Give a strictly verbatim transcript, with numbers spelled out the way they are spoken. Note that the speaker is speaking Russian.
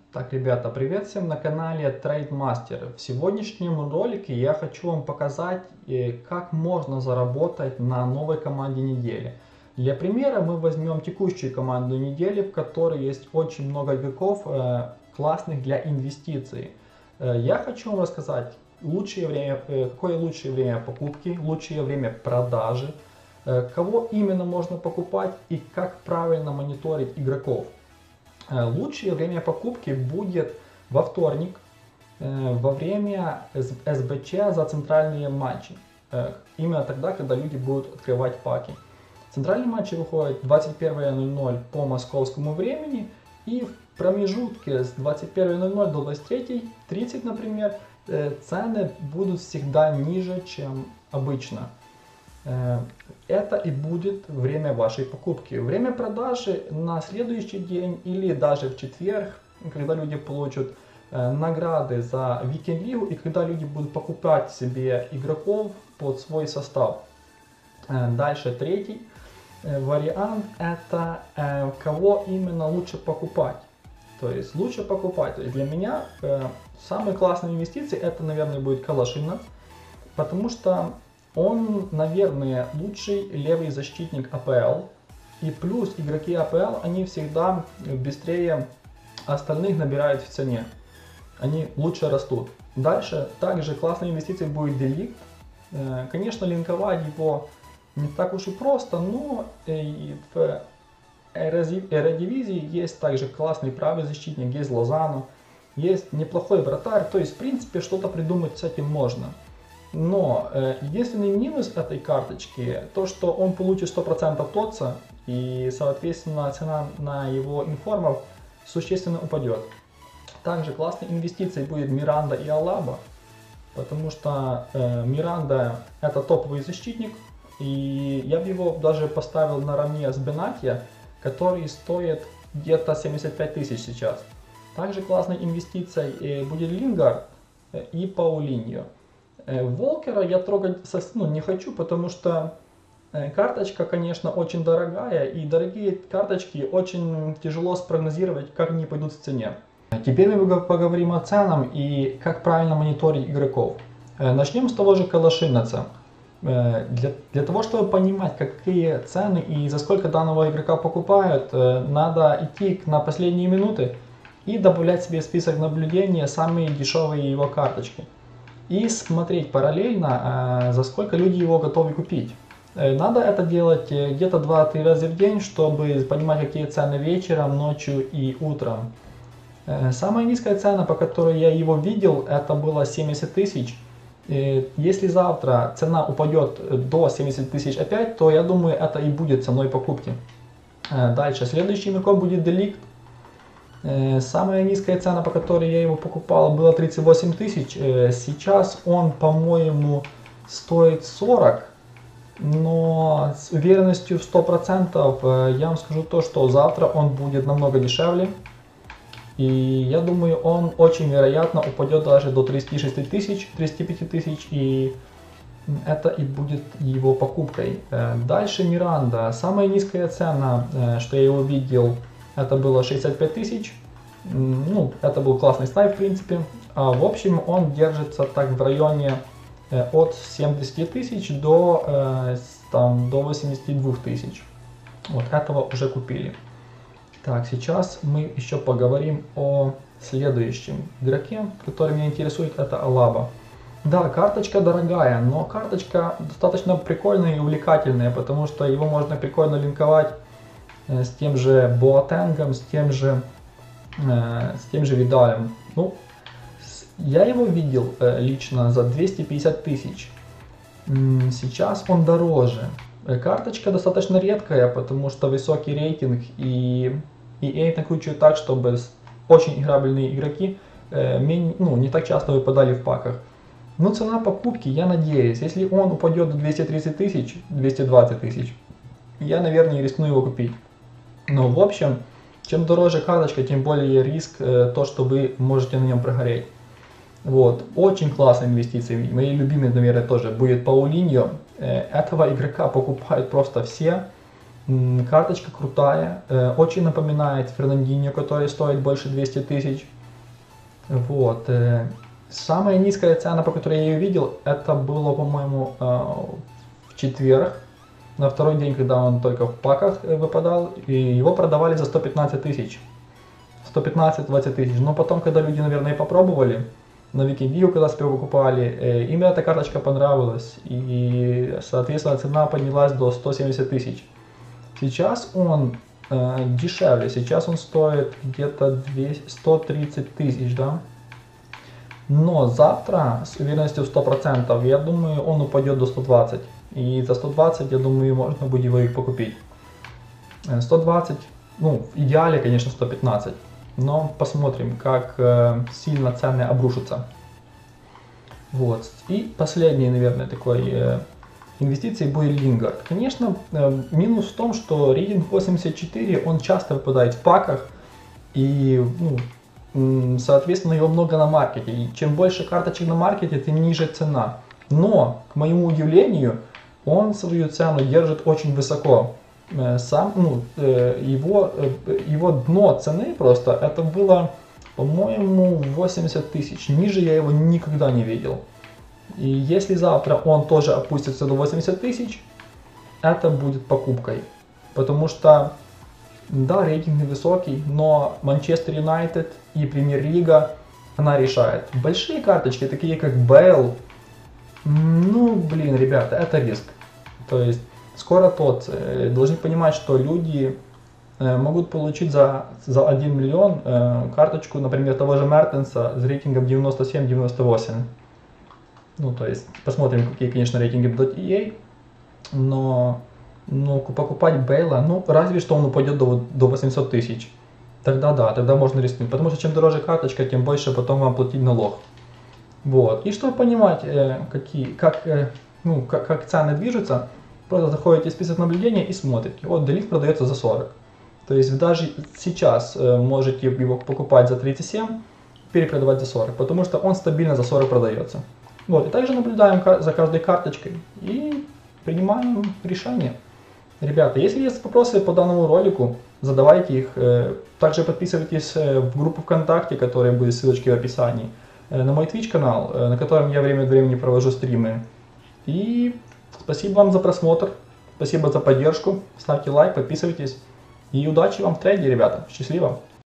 Так, ребята, привет всем на канале TradeMaster. В сегодняшнем ролике я хочу вам показать, э, как можно заработать на новой команде недели. Для примера мы возьмем текущую команду недели, в которой есть очень много игроков, э, классных для инвестиций. Э, Я хочу вам рассказать, лучшее время, э, какое лучшее время покупки, лучшее время продажи, э, кого именно можно покупать и как правильно мониторить игроков. Лучшее время покупки будет во вторник, во время эс бэ че за центральные матчи. Именно тогда, когда люди будут открывать паки. Центральные матчи выходят двадцать первое ноль ноль по московскому времени. И в промежутке с двадцать первой ноль ноль до двадцать третьей тридцать, например, цены будут всегда ниже, чем обычно. Это и будет время вашей покупки. Время продажи на следующий день или даже в четверг, когда люди получат награды за Weekend League и когда люди будут покупать себе игроков под свой состав. Дальше третий вариант — это кого именно лучше покупать. То есть лучше покупать. То есть для меня самые классные инвестиции — это, наверное, будет Калашинец, потому что он, наверное, лучший левый защитник а пэ эл. И плюс игроки а пэ эл, они всегда быстрее остальных набирают в цене. Они лучше растут. Дальше также классной инвестицией будет Деликт. Конечно, линковать его не так уж и просто, но в Эредивизии есть также классный правый защитник, есть Лозано, есть неплохой вратарь. То есть, в принципе, что-то придумать с этим можно. Но э, единственный минус этой карточки, то что он получит сто процентов ТОТСа, и соответственно цена на его информов существенно упадет. Также классной инвестицией будет Миранда и Алаба, потому что э, Миранда — это топовый защитник, и я бы его даже поставил наравне с Бенатья, который стоит где-то семьдесят пять тысяч сейчас. Также классной инвестицией э, будет Лингард э, и Паулиньо. Волкера я трогать ну, не хочу, потому что карточка, конечно, очень дорогая, и дорогие карточки очень тяжело спрогнозировать, как они пойдут в цене. Теперь мы поговорим о ценах и как правильно мониторить игроков. Начнем с того же Калашинеца. Для, для того, чтобы понимать, какие цены и за сколько данного игрока покупают, надо идти на последние минуты и добавлять себе в список наблюдения самые дешевые его карточки. И смотреть параллельно, э, за сколько люди его готовы купить. Э, надо это делать где-то два-три раза в день, чтобы понимать, какие цены вечером, ночью и утром. Э, самая низкая цена, по которой я его видел, это было семьдесят тысяч. Э, если завтра цена упадет до семидесяти тысяч опять, то я думаю, это и будет ценой покупки. Э, дальше, следующим игроком будет Деликт. Самая низкая цена, по которой я его покупал, была тридцать восемь тысяч. Сейчас он, по-моему, стоит сорок. Но с уверенностью в сто процентов я вам скажу то, что завтра он будет намного дешевле. И я думаю, он очень вероятно упадет даже до тридцати шести тысяч, тридцати пяти тысяч. И это и будет его покупкой. Дальше Миранда. Самая низкая цена, что я его видел, это было шестьдесят пять тысяч. Ну, это был классный снайп, в принципе. А в общем, он держится так в районе э, от семидесяти тысяч до, э, там, до восьмидесяти двух тысяч. Вот этого уже купили. Так, сейчас мы еще поговорим о следующем игроке, который меня интересует, это Алаба. Да, карточка дорогая, но карточка достаточно прикольная и увлекательная, потому что его можно прикольно линковать с тем же Боатенгом, с тем же, э, с тем же Видалем. Ну, с, я его видел э, лично за двести пятьдесят тысяч. Сейчас он дороже. Карточка достаточно редкая, потому что высокий рейтинг, и и и эй накручивает так, чтобы очень играбельные игроки э, менее, ну, не так часто выпадали в паках. Но цена покупки, я надеюсь, если он упадет до двухсот тридцати тысяч, двухсот двадцати тысяч, я, наверное, рискну его купить. Но в общем, чем дороже карточка, тем более риск э, то, что вы можете на нем прогореть. Вот, очень классные инвестиции. Мои любимые, наверное, тоже будет Паулиньо. Э, этого игрока покупают просто все. М, карточка крутая, э, очень напоминает Фернандиньо, который стоит больше двухсот тысяч. Вот. э, Самая низкая цена, по которой я ее видел, это было, по-моему, э, в четверг, на второй день, когда он только в паках э, выпадал, и его продавали за сто пятнадцать тысяч. сто пятнадцать — двадцать тысяч. Но потом, когда люди, наверное, попробовали, на Викингвью, когда сперва покупали, э, им эта карточка понравилась, и, соответственно, цена поднялась до ста семидесяти тысяч. Сейчас он э, дешевле, сейчас он стоит где-то сто тридцать тысяч, да? Но завтра, с уверенностью в сто процентов, я думаю, он упадет до ста двадцати. И за сто двадцать, я думаю, можно будет его их покупить. сто двадцать, ну, в идеале, конечно, сто пятнадцать. Но посмотрим, как э, сильно цены обрушатся. Вот. И последний, наверное, такой э, инвестиции будет Lingard. Конечно, э, минус в том, что рейтинг восемьдесят четыре, он часто выпадает в паках. И, ну, соответственно, его много на маркете. И чем больше карточек на маркете, тем ниже цена. Но, к моему удивлению, он свою цену держит очень высоко. Сам, ну, его, его дно цены просто, это было, по-моему, восемьдесят тысяч. Ниже я его никогда не видел. И если завтра он тоже опустится до восьмидесяти тысяч, это будет покупкой. Потому что, да, рейтинг невысокий, но Манчестер Юнайтед и Премьер-лига, она решает. Большие карточки, такие как Бейл, ну, блин, ребята, это риск. То есть, скоро тот, э, должны понимать, что люди э, могут получить за, за один миллион э, карточку, например, того же Мертенса с рейтингом девяносто семь — девяносто восемь. Ну, то есть, посмотрим, какие, конечно, рейтинги дадут и эй, но, но покупать Бейла, ну, разве что он упадет до, до восьмисот тысяч. Тогда да, тогда можно рискнуть, потому что чем дороже карточка, тем больше потом вам платить налог. Вот. И чтобы понимать, э, какие, как, э, ну, как, как цены движутся, просто заходите в список наблюдения и смотрите. Вот Деликт продается за сорок. То есть даже сейчас э, можете его покупать за тридцать семь, перепродавать за сорок, потому что он стабильно за сорок продается. Вот. И также наблюдаем за каждой карточкой и принимаем решение. Ребята, если есть вопросы по данному ролику, задавайте их. Э, также подписывайтесь в группу ВКонтакте, которая будет ссылочки в описании. На мой Twitch канал, на котором я время от времени провожу стримы. И спасибо вам за просмотр, спасибо за поддержку, ставьте лайк, подписывайтесь. И удачи вам в трейде, ребята, счастливо!